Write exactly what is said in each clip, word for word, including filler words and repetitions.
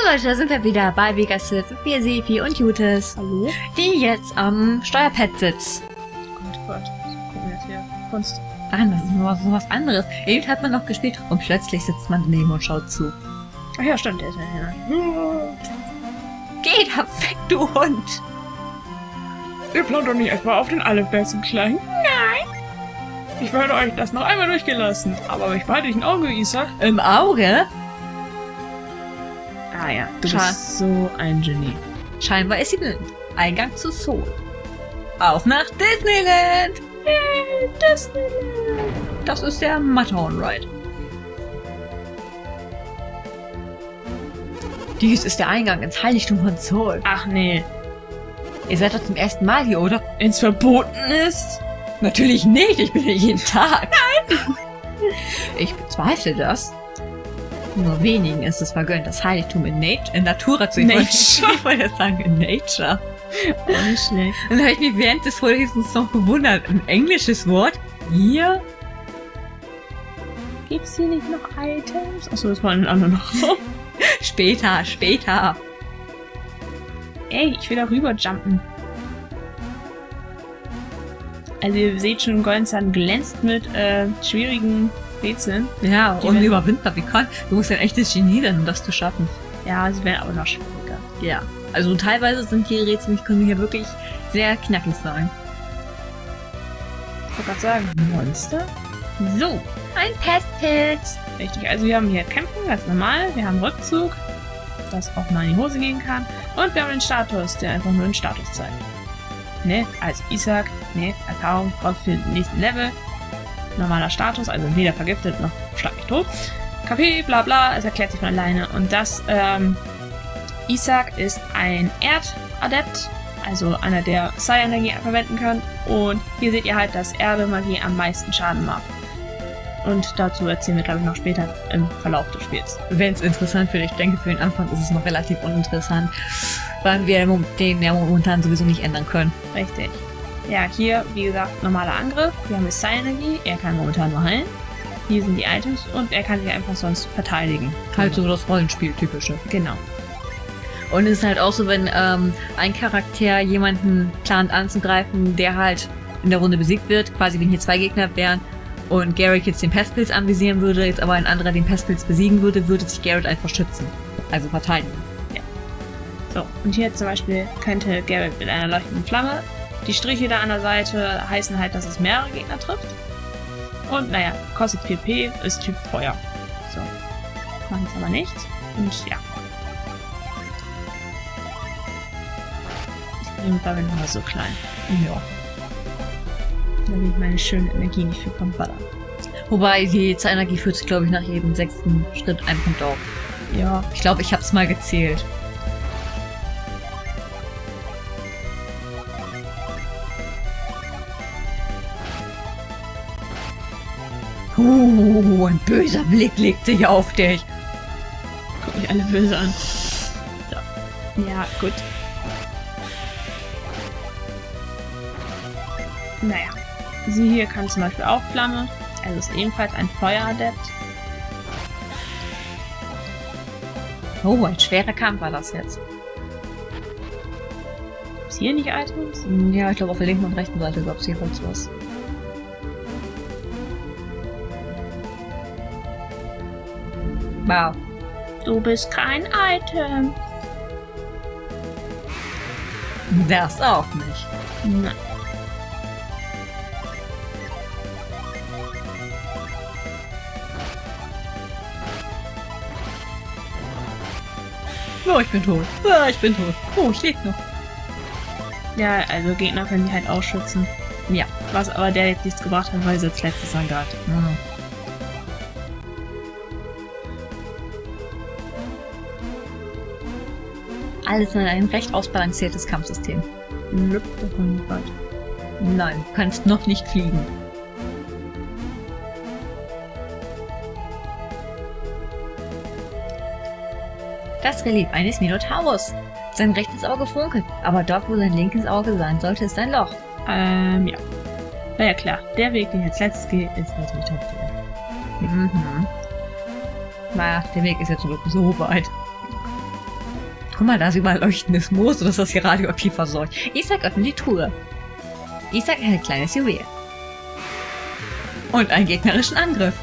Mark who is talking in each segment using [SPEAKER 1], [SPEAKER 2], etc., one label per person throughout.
[SPEAKER 1] Leute, da sind wir wieder bei Vegas, wir Sefi und Jutes.
[SPEAKER 2] Hallo?
[SPEAKER 1] Die jetzt am Steuerpad sitzt.
[SPEAKER 2] Gott, Gott. Gucken wir jetzt hier. Kunst.
[SPEAKER 1] Nein, das ist nur so was anderes. Eben hat man noch gespielt und plötzlich sitzt man daneben und schaut zu.
[SPEAKER 2] Ach ja, stimmt, der ist ja hier.
[SPEAKER 1] Geh da weg, du Hund!
[SPEAKER 2] Ihr plant doch nicht etwa auf den allerbesten Kleinen? Nein! Ich werde euch das noch einmal durchgelassen. Aber ich behalte dich ein Auge, Isaac.
[SPEAKER 1] Im Auge?
[SPEAKER 2] Ah ja, du
[SPEAKER 1] Schade.
[SPEAKER 2] bist so ein Genie.
[SPEAKER 1] Scheinbar ist sie blind. Eingang zu Seoul. Auf nach Disneyland!
[SPEAKER 2] Hey, Disneyland!
[SPEAKER 1] Das ist der Matterhorn Ride. Dies ist der Eingang ins Heiligtum von Seoul.
[SPEAKER 2] Ach nee.
[SPEAKER 1] Ihr seid doch zum ersten Mal hier, oder?
[SPEAKER 2] Ins Verboten ist?
[SPEAKER 1] Natürlich nicht, ich bin hier jeden Tag. Nein! Ich bezweifle das. Nur wenigen ist es vergönnt, das Heiligtum in, Nat in Natura zu
[SPEAKER 2] Nature.
[SPEAKER 1] Ich wollte jetzt sagen, in Nature.
[SPEAKER 2] Oh, nicht schlecht.
[SPEAKER 1] Dann habe ich mich während des Vorlesens noch gewundert. Ein englisches Wort? Hier?
[SPEAKER 2] Gibt's hier nicht noch Items? Achso, das waren andere noch.
[SPEAKER 1] Später, später.
[SPEAKER 2] Ey, ich will da rüber jumpen. Also ihr seht schon, Goldzahn glänzt mit äh, schwierigen Rätseln.
[SPEAKER 1] Ja,
[SPEAKER 2] Die
[SPEAKER 1] unüberwindbar. Wie kann? Du musst ein echtes Genie sein, um das zu schaffen.
[SPEAKER 2] Ja, sie werden aber noch schwieriger.
[SPEAKER 1] Ja. Also teilweise sind die Rätsel, die können hier wirklich sehr knackig sein.
[SPEAKER 2] Ich wollte gerade sagen, Monster?
[SPEAKER 1] So, ein Pestpilz.
[SPEAKER 2] Richtig, also wir haben hier Kämpfen, ganz normal. Wir haben Rückzug, das auch mal in die Hose gehen kann. Und wir haben den Status, der einfach nur den Status zeigt. Ne, also Isaac, ne, Erfahrung braucht für den nächsten Level. Normaler Status, also weder vergiftet noch schlag mich tot. K P, bla bla, es erklärt sich von alleine. Und das, ähm, Isaac ist ein Erdadept, also einer, der Psi-Energie verwenden kann. Und hier seht ihr halt, dass Erde-Magie am meisten Schaden macht. Und dazu erzählen wir, glaube ich, noch später im Verlauf des Spiels.
[SPEAKER 1] Wenn es interessant wird, ich denke, für den Anfang ist es noch relativ uninteressant, weil wir den ja momentan sowieso nicht ändern können.
[SPEAKER 2] Richtig. Ja, hier, wie gesagt, normaler Angriff. Hier haben wir Psi-Energie. Er kann momentan nur heilen. Hier sind die Items und er kann sich einfach sonst verteidigen.
[SPEAKER 1] Halt so das Rollenspiel-typische.
[SPEAKER 2] Genau.
[SPEAKER 1] Und es ist halt auch so, wenn ähm, ein Charakter jemanden plant anzugreifen, der halt in der Runde besiegt wird, quasi wenn hier zwei Gegner wären und Garrett jetzt den Pestpilz anvisieren würde, jetzt aber ein anderer den Pestpilz besiegen würde, würde sich Garrett einfach schützen. Also verteidigen.
[SPEAKER 2] Ja. So, und hier zum Beispiel könnte Garrett mit einer leuchtenden Flamme. Die Striche da an der Seite heißen halt, dass es mehrere Gegner trifft. Und naja, kostet vier P, ist Typ Feuer. So. Machen es aber nicht. Und ja. Ich bin mittlerweile nur so klein.
[SPEAKER 1] Ja.
[SPEAKER 2] Da will ich meine schöne Energie nicht für verballern.
[SPEAKER 1] Wobei die Energie führt sich, glaube ich, nach jedem sechsten Schritt ein Punkt auf.
[SPEAKER 2] Ja.
[SPEAKER 1] Ich glaube, ich habe es mal gezählt. Uh, ein böser Blick legt sich auf dich.
[SPEAKER 2] Guck mich alle böse an. So. Ja, gut. Naja. Sie hier kann zum Beispiel auch Flamme. Also ist ebenfalls ein Feueradept.
[SPEAKER 1] Oh, ein schwerer Kampf war das jetzt.
[SPEAKER 2] Ist hier nicht Items?
[SPEAKER 1] Ja, ich glaube auf der linken und rechten Seite gab es hier kurz was. Wow.
[SPEAKER 2] Du bist kein Item.
[SPEAKER 1] Das auch nicht.
[SPEAKER 2] Nein.
[SPEAKER 1] Oh, ich bin tot. Oh, ich bin tot. Oh, ich lebe noch.
[SPEAKER 2] Ja, also Gegner können die halt auch schützen.
[SPEAKER 1] Ja.
[SPEAKER 2] Was aber der jetzt nichts gebracht hat, weil sie jetzt letztes Jahr hat.
[SPEAKER 1] Mhm. Alles in ein recht ausbalanciertes Kampfsystem.
[SPEAKER 2] Lüpp, davon nicht weit.
[SPEAKER 1] Nein, du kannst noch nicht fliegen. Das Relief eines Minotaurus. Sein rechtes Auge funkelt, aber dort, wo sein linkes Auge sein sollte, ist ein Loch.
[SPEAKER 2] Ähm, ja. Na ja, klar. Der Weg, den ich als letztes gehe, ist natürlich der.
[SPEAKER 1] Mhm. Naja, der Weg ist ja zum Glück so weit. Guck mal, da ist überall leuchtendes Moos und ist das hier radioaktiv versorgt. Isaac öffnet die Truhe. Isaac erhält kleines Juwel. Und einen gegnerischen Angriff.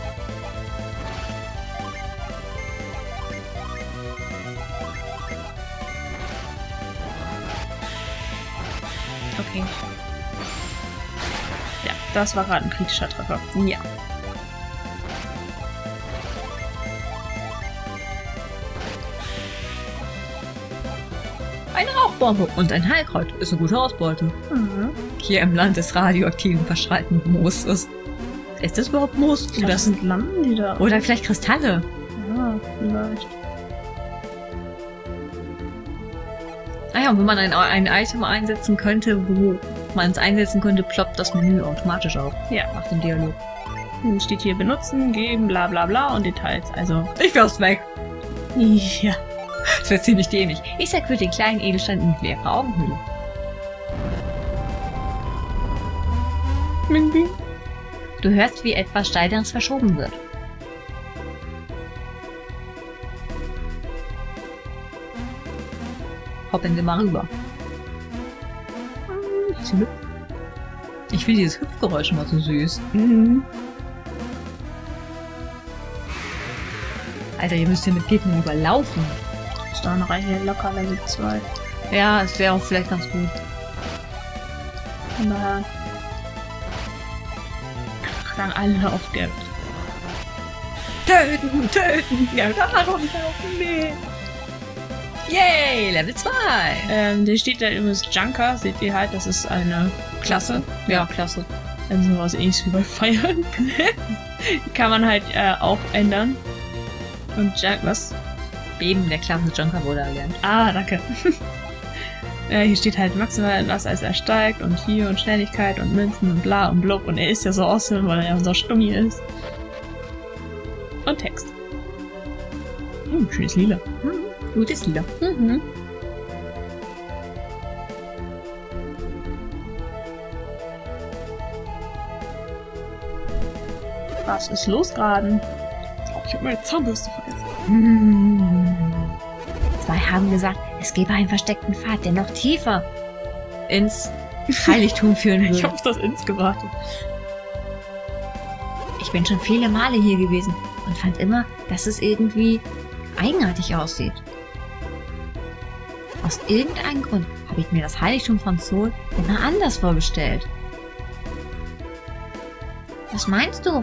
[SPEAKER 2] Okay. Ja, das war gerade ein kritischer Treffer.
[SPEAKER 1] Ja. Eine Rauchbombe und ein Heilkreuz ist eine gute Ausbeute.
[SPEAKER 2] Mhm.
[SPEAKER 1] Hier im Land des radioaktiven, verschreitenden Mooses. Ist das überhaupt Moos?
[SPEAKER 2] Ich glaub, das sind Lampen, die da...
[SPEAKER 1] Oder vielleicht Kristalle?
[SPEAKER 2] Ja, vielleicht.
[SPEAKER 1] Naja, und wenn man ein, ein Item einsetzen könnte, wo man es einsetzen könnte, ploppt das Menü automatisch auf.
[SPEAKER 2] Ja.
[SPEAKER 1] Nach dem Dialog.
[SPEAKER 2] Dann steht hier benutzen, geben, bla bla bla und Details. Also...
[SPEAKER 1] Ich wär's weg.
[SPEAKER 2] Ja.
[SPEAKER 1] Das wäre ziemlich dämlich. Isaac führt den kleinen Edelstein in die leere Augenhöhle.
[SPEAKER 2] Bing, bing.
[SPEAKER 1] Du hörst, wie etwas Steinernes verschoben wird. Hoppen wir mal rüber. Ich finde dieses Hüpfgeräusch immer so süß.
[SPEAKER 2] Mhm.
[SPEAKER 1] Alter, ihr müsst hier mit Gegnern überlaufen.
[SPEAKER 2] Ist da eine Reihe locker Level zwei.
[SPEAKER 1] Ja, es wäre auch vielleicht ganz gut.
[SPEAKER 2] Von daher... Sagen alle auf Geld.
[SPEAKER 1] Töten, töten, ja, darum laufen wir. Yay, Level zwei.
[SPEAKER 2] Ähm, der steht da übrigens Junker, seht ihr halt, das ist eine Klasse.
[SPEAKER 1] Ja, klasse.
[SPEAKER 2] Also sowas ähnliches wie bei Fire Emblem. Die kann man halt äh, auch ändern. Und Junk, was?
[SPEAKER 1] Eben, der Klasse Junker wurde erlernt.
[SPEAKER 2] Ah, danke. Ja, hier steht halt maximal was als er steigt und hier und Schnelligkeit und Münzen und bla und blub und er ist ja so awesome, weil er ja so stummi ist. Und Text. Hm, schönes Lila.
[SPEAKER 1] Hm, gutes Lila.
[SPEAKER 2] Mhm. Was ist los gerade? Ich glaube, ich habe meine Zahnbürste vergessen.
[SPEAKER 1] Hm. Zwei haben gesagt, es gäbe einen versteckten Pfad, der noch tiefer ins Heiligtum führen würde.
[SPEAKER 2] Ich habe das ins gewartet.
[SPEAKER 1] Ich bin schon viele Male hier gewesen und fand immer, dass es irgendwie eigenartig aussieht. Aus irgendeinem Grund habe ich mir das Heiligtum von Sol immer anders vorgestellt. Was meinst du?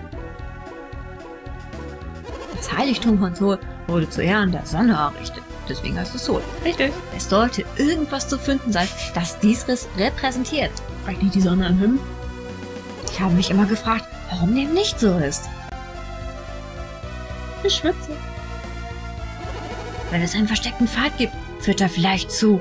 [SPEAKER 1] Das Heiligtum von Sol wurde zu Ehren der Sonne errichtet. Deswegen heißt es Sol.
[SPEAKER 2] Richtig.
[SPEAKER 1] Es sollte irgendwas zu finden sein, das dies repräsentiert.
[SPEAKER 2] Vielleicht nicht die Sonne am Himmel?
[SPEAKER 1] Ich habe mich immer gefragt, warum dem nicht so ist.
[SPEAKER 2] Ich schwitze.
[SPEAKER 1] Wenn es einen versteckten Pfad gibt, führt er vielleicht zu.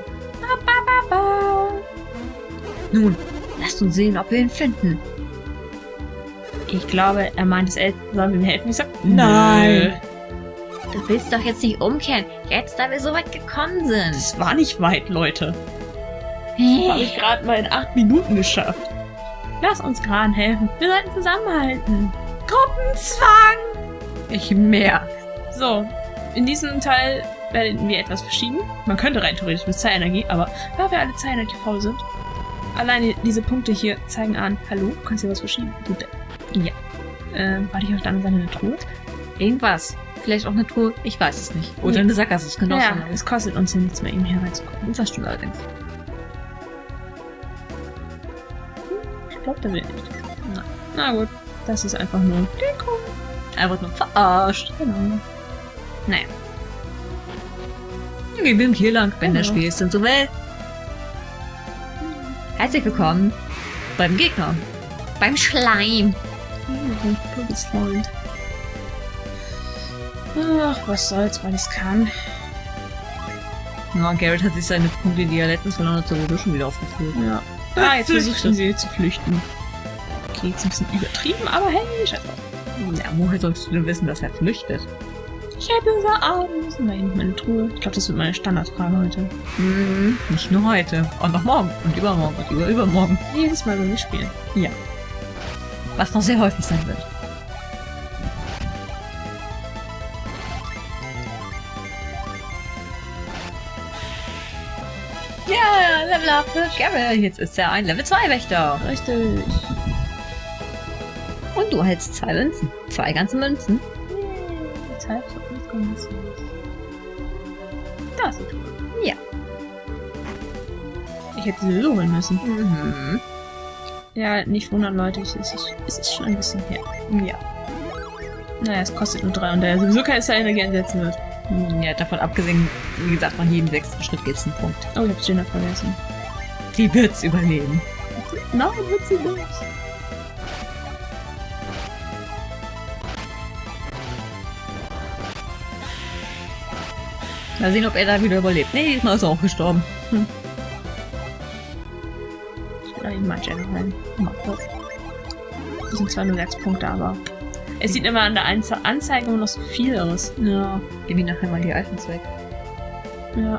[SPEAKER 1] Nun, lasst uns sehen, ob wir ihn finden.
[SPEAKER 2] Ich glaube, er meint es, sollen wir ihm helfen? Ich sag,
[SPEAKER 1] Nein. Du willst doch jetzt nicht umkehren, jetzt da wir so weit gekommen sind.
[SPEAKER 2] Das war nicht weit, Leute. Das habe ich gerade mal in acht Minuten geschafft. Lass uns Gran helfen. Wir sollten zusammenhalten.
[SPEAKER 1] Gruppenzwang! Ich merke.
[SPEAKER 2] So, in diesem Teil werden wir etwas verschieben. Man könnte rein theoretisch mit Zeilenergie, aber weil wir alle Zeilenergie faul sind, alleine diese Punkte hier zeigen an, hallo, du kannst hier was verschieben. Du, ja. Ähm, war ich auf der anderen Seite eine Truhe?
[SPEAKER 1] Irgendwas. Vielleicht auch eine Truhe, ich weiß es nicht. Oder
[SPEAKER 2] Nee.
[SPEAKER 1] eine Sackgasse, es könnte auch
[SPEAKER 2] Ja,
[SPEAKER 1] sein.
[SPEAKER 2] es kostet uns ja nichts mehr, eben hier reinzugucken.
[SPEAKER 1] Das stimmt allerdings.
[SPEAKER 2] Ich glaube, der will nicht. Na, na gut, das ist einfach nur Deko.
[SPEAKER 1] Einfach nur verarscht.
[SPEAKER 2] Genau. Naja.
[SPEAKER 1] Gehen wir hier lang, wenn der
[SPEAKER 2] Genau.
[SPEAKER 1] Spiel ist und so will. Herzlich willkommen beim Gegner. Beim Schleim.
[SPEAKER 2] Vogelfreund. Ach, was soll's, weil ich's kann.
[SPEAKER 1] Ja, Garrett hat sich seine Punkte, die er letztens verloren hat, sowieso schon wieder aufgeführt.
[SPEAKER 2] Ja. Ah, jetzt versuchen sie zu flüchten. Okay, jetzt ein bisschen übertrieben, aber hey, scheiß drauf.
[SPEAKER 1] Ja, woher solltest du denn wissen, dass er flüchtet?
[SPEAKER 2] Ich hätte so arbeiten müssen. Da hinten meine Truhe. Ich glaube, das wird meine Standardfrage heute.
[SPEAKER 1] Mhm, nicht nur heute. Und noch morgen. Und übermorgen. Und über übermorgen.
[SPEAKER 2] Jedes Mal, wenn wir spielen.
[SPEAKER 1] Ja. Was noch sehr häufig sein wird. Ja, Level Up für Garrett. Jetzt ist er ein Level zwei Wächter.
[SPEAKER 2] Richtig.
[SPEAKER 1] Und du hältst zwei Münzen. Zwei ganze Münzen.
[SPEAKER 2] Jetzt halb so nicht ganz. Das ist gut.
[SPEAKER 1] Ja.
[SPEAKER 2] Ich hätte sie so holen müssen.
[SPEAKER 1] Mhm.
[SPEAKER 2] Ja, nicht wundern, Leute. Es ist, es ist schon ein bisschen her.
[SPEAKER 1] Ja.
[SPEAKER 2] Naja, es kostet nur drei und der sowieso keine Energie einsetzen wird.
[SPEAKER 1] Ja, davon abgesehen, wie gesagt, nach jedem sechsten Schritt gibt es einen Punkt.
[SPEAKER 2] Oh, ich hab's Gina vergessen.
[SPEAKER 1] Die wird's überleben.
[SPEAKER 2] Nein, wird sie nicht.
[SPEAKER 1] Mal sehen, ob er da wieder überlebt. Nee, diesmal ist er auch gestorben. Hm.
[SPEAKER 2] Ich will eigentlich mal Jenna rein. Mach das. Das sind zwar nur sechs Punkte, aber es sieht immer an der Anze Anzeige immer noch so viel aus.
[SPEAKER 1] Ja. Gib ihm nachher mal die Items weg.
[SPEAKER 2] Ja.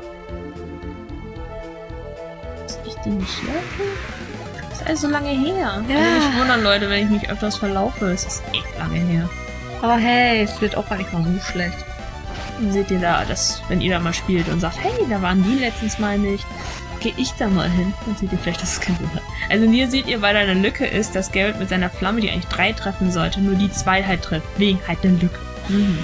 [SPEAKER 2] Ist ich die nicht hier? Das ist alles so lange her.
[SPEAKER 1] Ja.
[SPEAKER 2] Also nicht wundern, Leute, wenn ich mich öfters verlaufe. Es ist echt lange her.
[SPEAKER 1] Aber hey, es wird auch gar nicht mal so schlecht.
[SPEAKER 2] Dann seht ihr da, dass, wenn ihr da mal spielt und sagt, hey, da waren die letztens mal nicht, gehe ich da mal hin. Dann seht ihr vielleicht, dass es keinen Sinn hat. Also hier seht ihr, weil da eine Lücke ist, dass Garrett mit seiner Flamme, die eigentlich drei treffen sollte, nur die zwei halt trifft. Wegen halt der Lücke.
[SPEAKER 1] Mhm.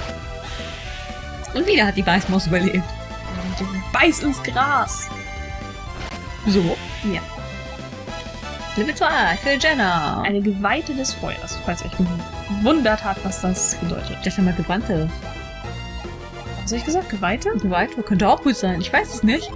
[SPEAKER 1] Und wieder hat die Beißmaus überlebt.
[SPEAKER 2] Beiß ins Gras!
[SPEAKER 1] So.
[SPEAKER 2] Ja.
[SPEAKER 1] Level zwei für Jenna.
[SPEAKER 2] Eine Geweihte des Feuers, falls ihr euch gewundert habt, was das bedeutet.
[SPEAKER 1] Das ist ja mal Gewandte.
[SPEAKER 2] Was habe ich gesagt? Geweihte?
[SPEAKER 1] Geweihte könnte auch gut sein. Ich weiß es nicht.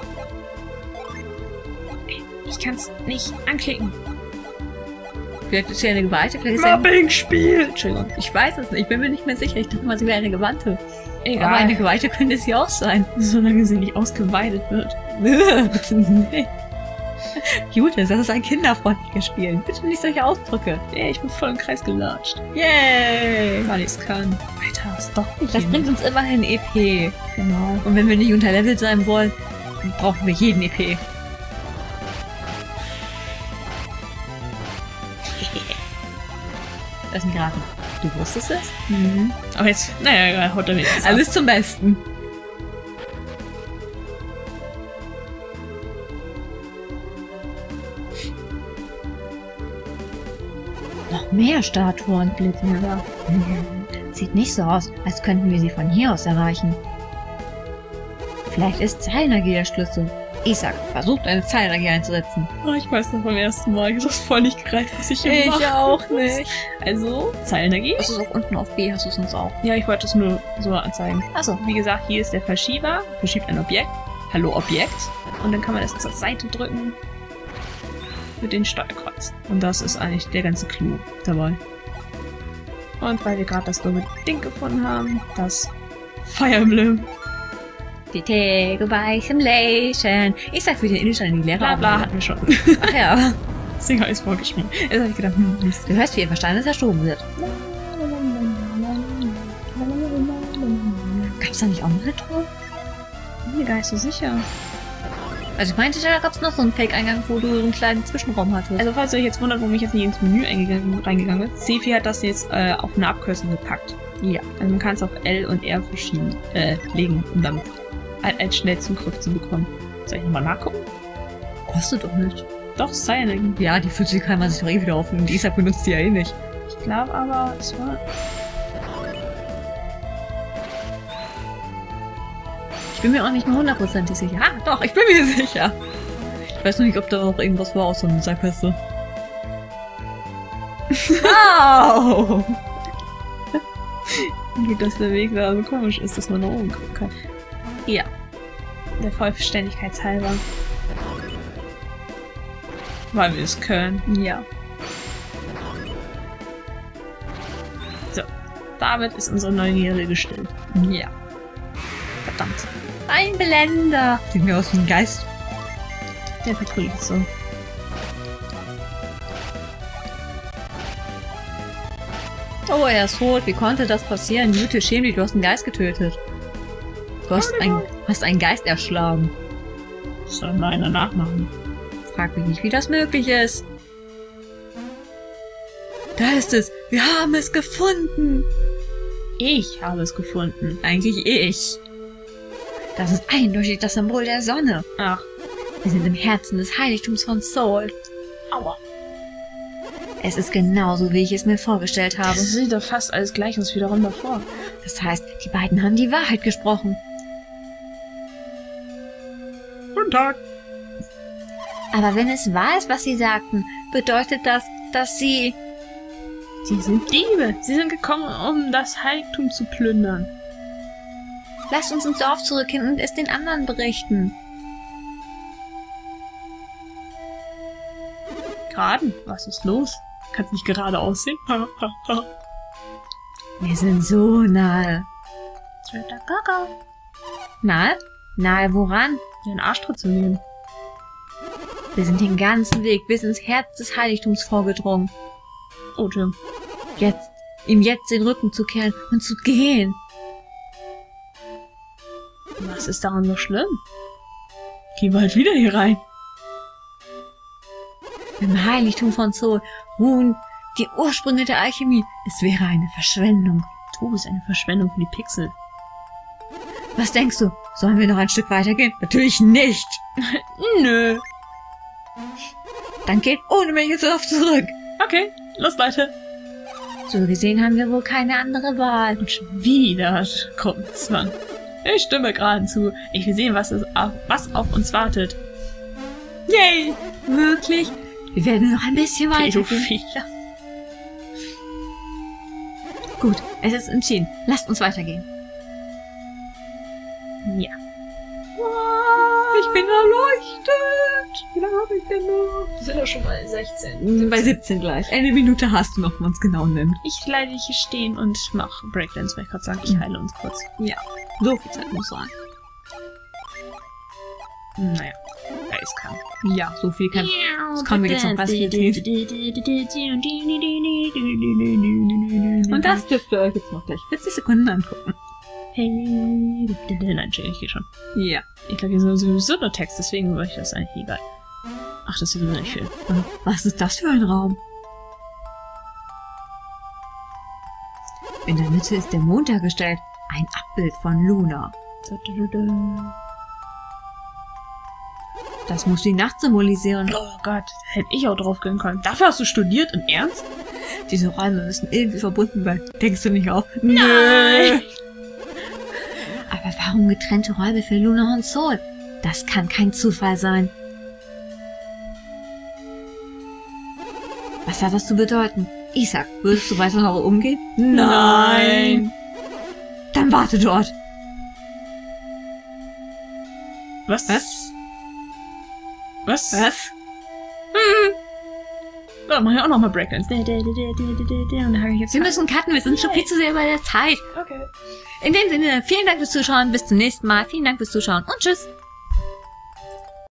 [SPEAKER 2] Ich kann es nicht anklicken.
[SPEAKER 1] Vielleicht ist sie eine Geweihte. Vielleicht ist sie ein...
[SPEAKER 2] Mobbing-Spiel! Entschuldigung.
[SPEAKER 1] Ich weiß es nicht. Ich bin mir nicht mehr sicher. Ich dachte mal, sie wäre eine Gewandte.
[SPEAKER 2] Egal.
[SPEAKER 1] Aber eine Geweihte könnte sie auch sein.
[SPEAKER 2] Solange sie nicht ausgeweidet wird.
[SPEAKER 1] Nee. Judith, das ist ein kinderfreundliches Spiel. Bitte nicht solche Ausdrücke.
[SPEAKER 2] Yeah, ich bin voll im Kreis gelatscht.
[SPEAKER 1] Yay!
[SPEAKER 2] Weil ich es kann. Alter, ist doch nicht
[SPEAKER 1] Das
[SPEAKER 2] hin.
[SPEAKER 1] bringt uns immerhin E P.
[SPEAKER 2] Genau.
[SPEAKER 1] Und wenn wir nicht unterlevelt sein wollen, brauchen wir jeden E P. Lass mich raten. Du wusstest es?
[SPEAKER 2] Mhm. Aber jetzt, naja, egal, haut er mir jetzt ab.
[SPEAKER 1] Alles zum Besten. Noch mehr Statuen blitzen da. Sieht nicht so aus, als könnten wir sie von hier aus erreichen. Vielleicht ist Zeilenergie der Schlüssel. Isaac, versucht eine Zeilenergie einzusetzen.
[SPEAKER 2] Oh, ich weiß noch beim ersten Mal, ich habe das voll nicht gereicht, was ich hier
[SPEAKER 1] Ich
[SPEAKER 2] mache.
[SPEAKER 1] auch nicht.
[SPEAKER 2] Also, Zeilenergie?
[SPEAKER 1] Das ist auch unten auf B, hast du es uns auch.
[SPEAKER 2] Ja, ich wollte es nur so anzeigen.
[SPEAKER 1] Achso.
[SPEAKER 2] Wie gesagt, hier ist der Verschieber, verschiebt ein Objekt. Hallo Objekt. Und dann kann man das zur Seite drücken. Mit den Steuerkreuz. Und das ist eigentlich der ganze Clou dabei. Und weil wir gerade das dumme Ding gefunden haben, das Fire Emblem.
[SPEAKER 1] Die Tegel Simulation. Ich sag für den Initial in die Lehre.
[SPEAKER 2] Bla bla hatten wir schon.
[SPEAKER 1] Ach ja.
[SPEAKER 2] Deswegen habe ich es vorgeschrieben. Jetzt habe ich gedacht, hm, Mist.
[SPEAKER 1] Du hörst, wie ein Verstandes erschoben wird. Gab's da nicht auch noch eine Truhe?
[SPEAKER 2] Bin mir gar nicht so sicher.
[SPEAKER 1] Also ich meinte, da gab's noch so einen Fake-Eingang, wo du so einen kleinen Zwischenraum hattest.
[SPEAKER 2] Also falls ihr euch jetzt wundert, warum ich jetzt nicht ins Menü eingegangen, reingegangen bin, Sefi hat das jetzt äh, auf eine Abkürzung gepackt.
[SPEAKER 1] Ja.
[SPEAKER 2] Also man kann es auf L und R verschieben, äh, legen, um dann einen, einen Schnellzugriff zu bekommen. Soll ich nochmal nachgucken?
[SPEAKER 1] Kostet doch nicht.
[SPEAKER 2] Doch, Cyanide.
[SPEAKER 1] Ja, die Physik kann man sich doch eh wieder auf. Und die Isaac benutzt die ja eh nicht.
[SPEAKER 2] Ich glaube aber, es war...
[SPEAKER 1] Ich bin mir auch nicht mehr hundertprozentig sicher. Ah, doch, ich bin mir sicher. Ich weiß nur nicht, ob da noch irgendwas war aus so einer Sackgasse. Wow!
[SPEAKER 2] Gut, dass der Weg da so komisch ist, dass man nach oben gucken kann.
[SPEAKER 1] Ja.
[SPEAKER 2] Der Vollständigkeit halber. Weil wir es können.
[SPEAKER 1] Ja.
[SPEAKER 2] So. Damit ist unsere Neugierde gestillt.
[SPEAKER 1] Ja.
[SPEAKER 2] Verdammt.
[SPEAKER 1] Ein Blender. Sieht mir aus wie ein Geist.
[SPEAKER 2] Der verkrügelt so.
[SPEAKER 1] Oh, er ist tot. Wie konnte das passieren? Jute, schäm dich, du hast einen Geist getötet. Du hast, ein, hast einen Geist erschlagen.
[SPEAKER 2] Soll mal einer nachmachen.
[SPEAKER 1] Frag mich nicht, wie das möglich ist. Da ist es. Wir haben es gefunden.
[SPEAKER 2] Ich habe es gefunden.
[SPEAKER 1] Eigentlich ich. Das ist eindeutig das Symbol der Sonne.
[SPEAKER 2] Ach,
[SPEAKER 1] Wir sind im Herzen des Heiligtums von Seoul.
[SPEAKER 2] Aua.
[SPEAKER 1] Es ist genauso, wie ich es mir vorgestellt habe.
[SPEAKER 2] Das sieht doch fast alles gleich aus wie der Raum davor.
[SPEAKER 1] Das heißt, die beiden haben die Wahrheit gesprochen.
[SPEAKER 2] Guten Tag.
[SPEAKER 1] Aber wenn es wahr ist, was sie sagten, bedeutet das, dass sie...
[SPEAKER 2] Sie sind Diebe. Sie sind gekommen, um das Heiligtum zu plündern.
[SPEAKER 1] Lasst uns ins Dorf zurückgehen und es den anderen berichten.
[SPEAKER 2] Geraden? Was ist los? Kannst nicht gerade aussehen?
[SPEAKER 1] Wir sind so nahe. Nahe? Nahe woran?
[SPEAKER 2] Den Arschtritt zu gehen.
[SPEAKER 1] Wir sind den ganzen Weg bis ins Herz des Heiligtums vorgedrungen.
[SPEAKER 2] Oh, Jim.
[SPEAKER 1] Jetzt, ihm jetzt den Rücken zu kehren und zu gehen.
[SPEAKER 2] Was ist daran so schlimm? Geh bald wieder hier rein.
[SPEAKER 1] Im Heiligtum von Seoul ruhen die Ursprünge der Alchemie. Es wäre eine Verschwendung.
[SPEAKER 2] Du bist eine Verschwendung für die Pixel.
[SPEAKER 1] Was denkst du? Sollen wir noch ein Stück weitergehen? Natürlich nicht.
[SPEAKER 2] Nö.
[SPEAKER 1] Dann geht ohne mich ins Dorf zurück.
[SPEAKER 2] Okay, los Leute.
[SPEAKER 1] So gesehen haben wir wohl keine andere Wahl.
[SPEAKER 2] Und schon wieder Gruppenzwang. Ich stimme gerade zu. Ich will sehen, was, es auf, was auf uns wartet.
[SPEAKER 1] Yay! Wirklich? Wir werden noch ein bisschen weiter.
[SPEAKER 2] Pädophiler.
[SPEAKER 1] Gut, es ist entschieden. Lasst uns weitergehen.
[SPEAKER 2] Ja.
[SPEAKER 1] Ich bin erleuchtet.
[SPEAKER 2] Wie lange habe ich denn noch? Wir sind ja schon bei sechzehn.
[SPEAKER 1] Bei siebzehn gleich. Eine Minute hast du noch, wenn man es genau nimmt.
[SPEAKER 2] Ich leide hier stehen und mache Breakdance, weil ich gerade sagen, ich heile uns kurz.
[SPEAKER 1] Ja, so viel Zeit muss sein.
[SPEAKER 2] Naja, er ist krank.
[SPEAKER 1] Ja, so viel kann... Das kann mir jetzt noch passieren. Und das dürft ihr euch jetzt noch gleich vierzig Sekunden angucken.
[SPEAKER 2] Hey, nein, chill, ich gehe schon.
[SPEAKER 1] Ja.
[SPEAKER 2] Ich glaube, hier ist sowieso nur Text, deswegen war ich das eigentlich egal. Ach, das ist sowieso nicht viel.
[SPEAKER 1] Was ist das für ein Raum? In der Mitte ist der Mond dargestellt. Ein Abbild von Luna. Das muss die Nacht symbolisieren.
[SPEAKER 2] Oh Gott, hätte ich auch drauf gehen können. Dafür hast du studiert? Im Ernst?
[SPEAKER 1] Diese Räume müssen irgendwie verbunden sein. Denkst du nicht auf?
[SPEAKER 2] Nein!
[SPEAKER 1] Aber warum getrennte Räume für Luna und Seoul? Das kann kein Zufall sein. Was hat das zu bedeuten? Isaac, würdest du weiter nach oben gehen?
[SPEAKER 2] Nein!
[SPEAKER 1] Dann warte dort.
[SPEAKER 2] Was?
[SPEAKER 1] Was?
[SPEAKER 2] Was?
[SPEAKER 1] Was?
[SPEAKER 2] Hm. So, mach ich auch nochmal Breakdance. Und dann habe ich jetzt...
[SPEAKER 1] Wir müssen cutten, wir sind schon viel zu sehr bei der Zeit.
[SPEAKER 2] Okay.
[SPEAKER 1] In dem Sinne, vielen Dank fürs Zuschauen, bis zum nächsten Mal. Vielen Dank fürs Zuschauen und tschüss.